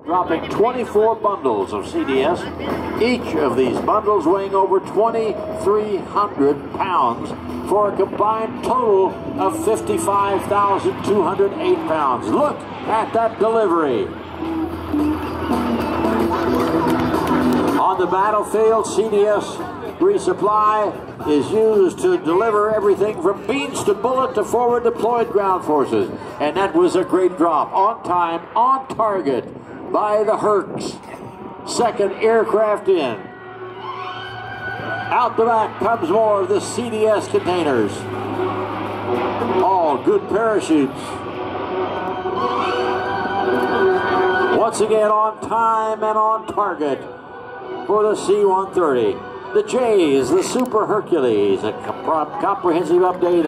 dropping 24 bundles of CDS, each of these bundles weighing over 2,300 pounds for a combined total of 55,208 pounds. Look at that delivery. On the battlefield, CDS resupply is used to deliver everything from beans to bullet to forward deployed ground forces. And that was a great drop, on time, on target, by the Hercs. Second aircraft in. Out the back comes more of the CDS containers. All good parachutes. Once again on time and on target for the C-130. The J's, the Super Hercules, a comprehensive update.